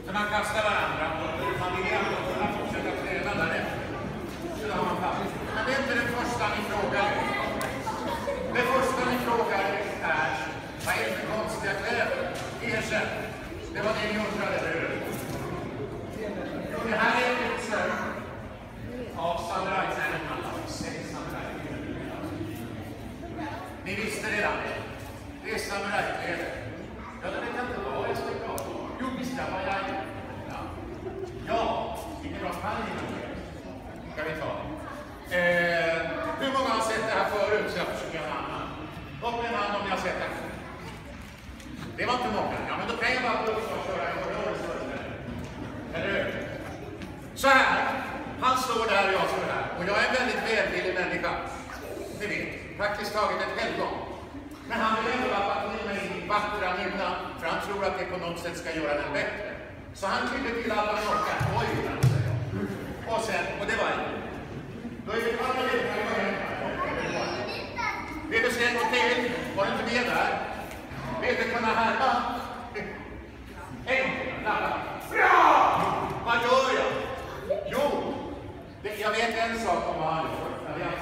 Så man kastar varandra och man vill ändå kunna fortsätta träna därefter. Så har man pass. Men det är inte det första ni frågar. Det första ni frågar är, vad är det för konstiga kläder? Erkänn. Det var det ni undrade, eller hur? Det här är pixlar av samurajträningarna. 6 samurajkläder. Ni visste redan det. Det är samurajkläder. Ja, det vet jag inte vad jag ska prata om. Jo, visst jag var jag. Ja, vilken bra panning. Ska vi ta. Hur många har sett det här förut? Så jag försöker göra en annan. Upp med en hand om ni har sett det. Det var inte många. Ja, men då kan jag bara gå upp och köra en rörelse. Eller hur? Så här. Han står där och jag står där. Och jag är en väldigt välvillig människa. Ni vet, praktiskt taget ett helgon. Men han vill ändå lappa in mig i vackra nynna. För han tror att det på något sätt ska göra den bättre. Så han klippte till alla norkar. Oj, han säger. Och sen, och det var en. Då är vi alla lite här. Vill du se en gång till? Var du inte med där? Vill du kunna härma? En gång till. Lappa. Bra! Vad gör jag? Jo, jag vet en sak om vad han gör.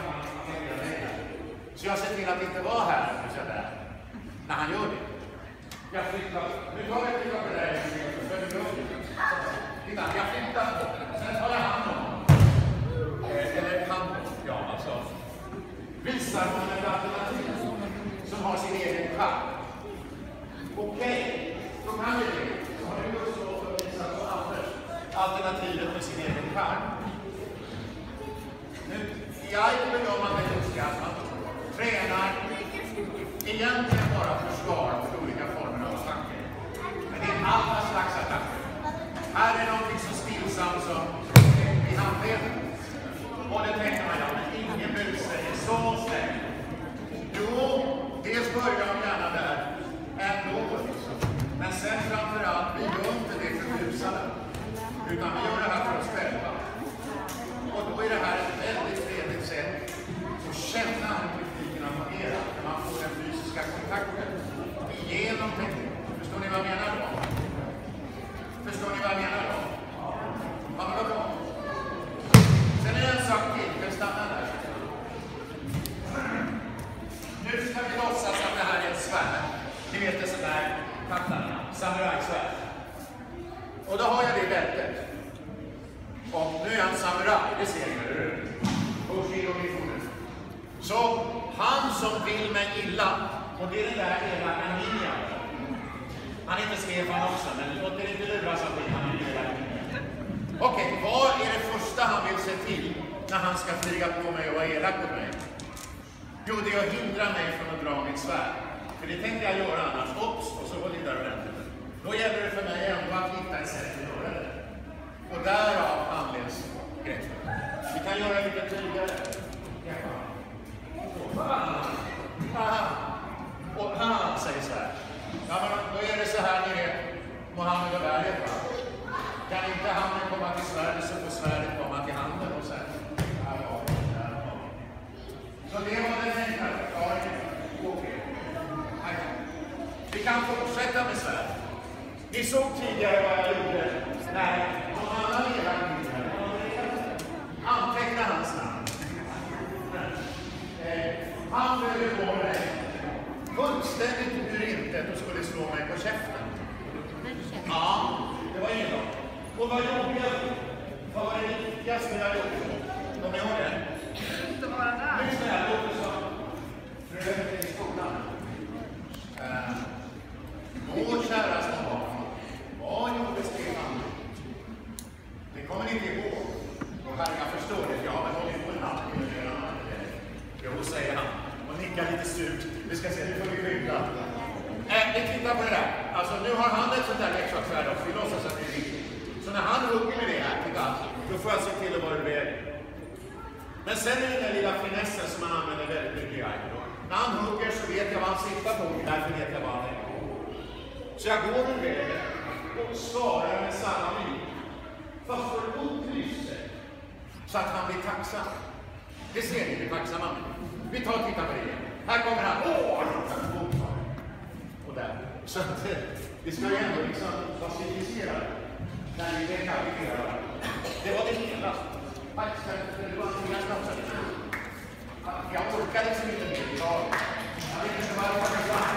Så jag ser till att inte vara här när han gör det. Jag flyttar. Nu tar jag tillbaka det där. Titta, jag flyttar. Sen tar jag hand om. Eller hand om. Ja, alltså. Visar man ett alternativ som har sin egen charm. Okej, då kan vi det. Så har du också visat på Anders alternativet med sin egen charm. Nu, i Aiken gör man det just att man tränar egentligen bara försvar för olika former av attacker. Men det är alla slags attacker. Här är någonting så stillsamt som i handleden. Och det tänker man, ja, men ingen buse är så snäll. Jo, dels börjar de gärna där ändå. Men sen framförallt, vi gör inte det för busarna. Utan vi gör det här för oss själva. Och då är det här ett väldigt trevligt sätt att känna hur tekniken har fungerat. När man får den fysiska kontakten igenom tekniken. Förstår ni vad jag menar då? Förstår ni vad jag menar då? Ja, men vad bra. Sen är det en sak till. Jag stannar där. Nu ska vi låtsas att det här är ett svärd. Ni vet det sådär kattarna. Samurajsvärd. Och då har jag det i bältet. Och nu är han samuraj, det ser ni, eller hur? Så han som vill mig illa, och det är den där elaka ninjan. Han heter Stefan också, men låt er inte luras av det, han är elak ninja. Okej, vad är det första han vill se till när han ska flyga på mig och vara elak på mig? Jo, det är att hindra mig från att dra mitt svärd. För det tänkte jag göra annars. Ops, och så håller jag där ordentligt. Då gäller det för mig ändå att hitta ett sätt att göra det. Och därav anleds greppet. Vi kan göra lite tydligare. Och han säger så här. Ja, men då är det så här med Mohammed och Berget. Kan inte handen komma till svärdet så får svärdet komma till handen och sen. Så det var den enkla förklaringen. Vi kan fortsätta med svärd. Ni såg tidigare vad jag gjorde när någon annan levande anteckna hans namn. Han ville gå mig fullständigt ur intet och skulle slå mig på käften. Ja, det var ingen dag. Och vad gjorde jag? Vad var det viktigaste jag gjorde? Kommer ni ihåg det? Inte vara där. Lyssna här, låt oss fröken i skolan. Vår käraste barn. Vad gjorde Stefan? Det kommer ni inte ihåg. Och här jag förstår det, jag har hållit på en natt. Jo, säger han. Och nickar lite surt. Vi ska se, nu får vi skydda. Vi tittar på det där. Alltså nu har han ett sånt där leksaksvärd också. Vi låtsas att det är viktigt. Så när han hugger med det här, titta, då får jag se till att vara ur vägen. Men sen är det den lilla finessen som man använder väldigt mycket i Aikido. När han hugger så vet jag vad han siktar på. Därför vet jag vad han är. Så jag går ur vägen och svarar med samma min. Fast för att upplysa så att han blir tacksam. Det ser ni, blir tacksamma. Vi tar och tittar på det igen. Här kommer han. Och där. Så att vi ska ju ändå liksom pacificera det. när vi rekapitulerar. Det var det hela. Faktiskt, det var inte jag snabbt. Jag orkar liksom inte mer idag. Jag vet inte vad jag orkar fram.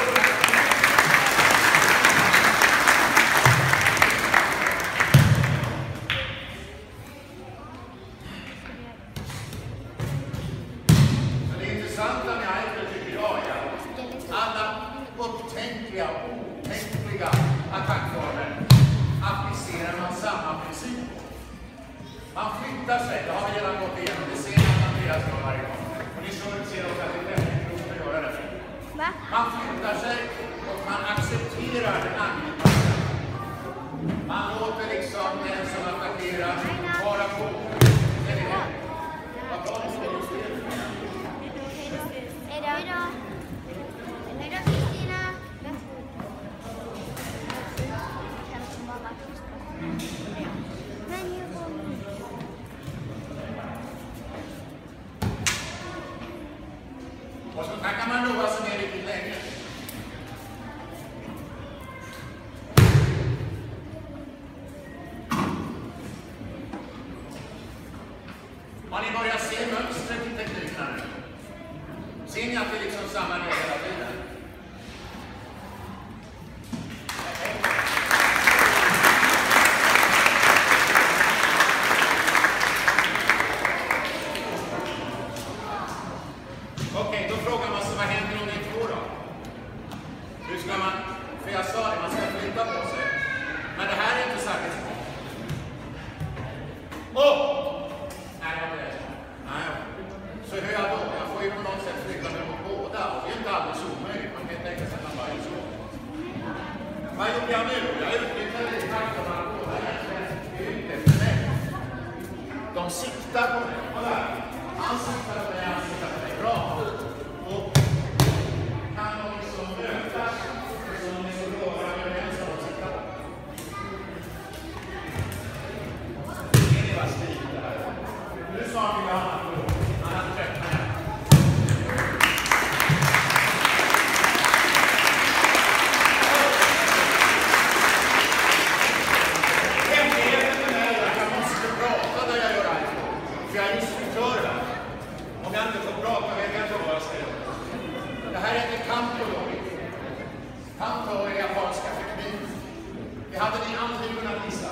Det intressanta med Eichler tycker jag är att alla upptänkliga och otänkliga attackformer applicerar man samma princip. Man flyttar sig, det har vi redan gått igenom, det ser man Andreas från varje gång. Och ni ser också att det är väldigt klokt att göra det. Man flyttar sig och man accepterar den angripande. Man låter liksom den som attackerar vara på. Det är det. Vad bra det ska just det. Hej då. Hej då Kristina. Men jag får och så kan man roa sig med riktigt länge. Har ni börjat se mönstret i teknikerna nu? Ser ni att det är liksom samma regel hela tiden? Okej, då frågar man sig vad händer om det är två då? Hur ska man, för jag sa det, man ska flytta på sig. Men det här är inte särskilt svårt. Nej, det var det. Nej, så hur jag då? Jag får ju på något sätt flytta mig mot båda. Och det är inte alldeles omöjligt. Man kan tänka sig att man bara gör så. Vad gjorde jag nu? Jag utnyttjade det faktum att båda egentligen är ute efter mig. De siktar på mig. Kolla här. Han siktar på mig, han siktar på mig. Bra. Och kan de liksom mötas så de är så röra överens om att sikta på. Det är vad stiligt det här. Nu sa vi vad han hade gjort. Han hade tröttnat här. Hemligheten med mig är att jag måste prata när jag gör allt. För jag är instruktör här. Om jag inte får prata vet jag inte vad jag ska göra. Det här heter Kanto. Kanto är japanska teknik. Det hade ni aldrig kunnat visa.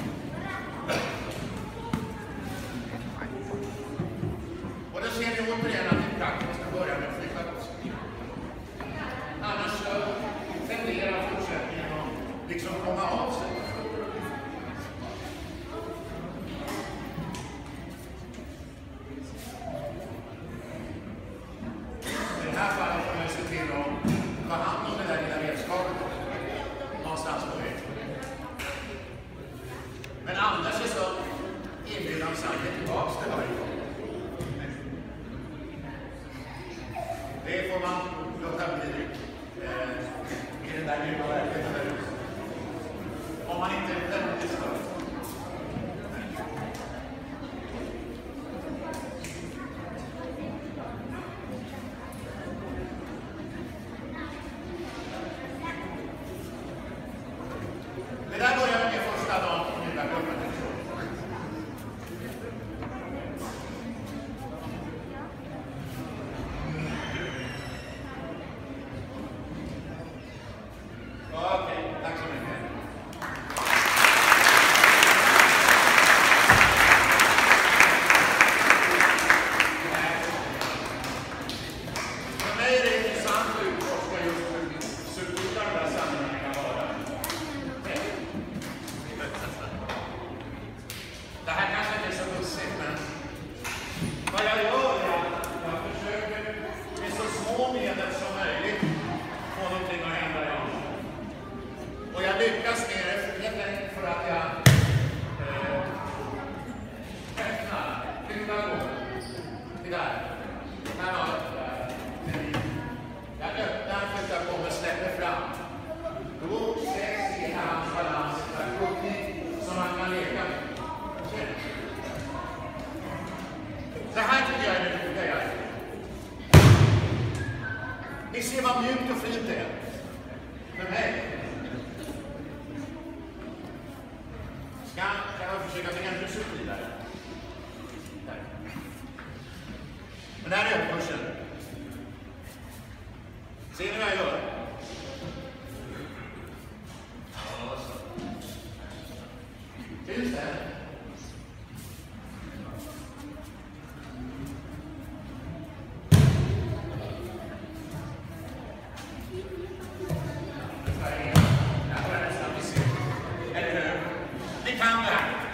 Och då ser vi återigen att det är praktiskt att börja med att flytta på sig. Annars så tenderar fortsättningen att liksom komma av sig. I det här fallet får man se till att ta hand om det där lilla redskapet någonstans på väg. Men annars är så inbjudan samtidigt tillbaks till varje gång. Det får man låta bli i den där djupa verkligheten. Om man inte är väldigt störd. Det där börjar med första dagen på nya gruppen. Okej, tack så mycket. För mig är det intressant att utforska just hur subtila de här sammanhangen kan vara. Det här kanske inte är så lustigt, men vad jag gör är att jag försöker med så små medel som möjligt få någonting att hända i honom. Och jag lyckas med det helt enkelt för att jag öppnar, flyttar på. Det där. Här har jag det där. Jag öppnar, flyttar på och släpper fram. Då sätts i hans balans som man kan leka med. Det här tycker jag är det roliga. Ni ser vad mjukt och fint det är. För mig. trycka till en musik där. Men det här är uppkursen. Ser ni vad jag gör? Ja, så. Finns det? Eller hur? Ni kan det här.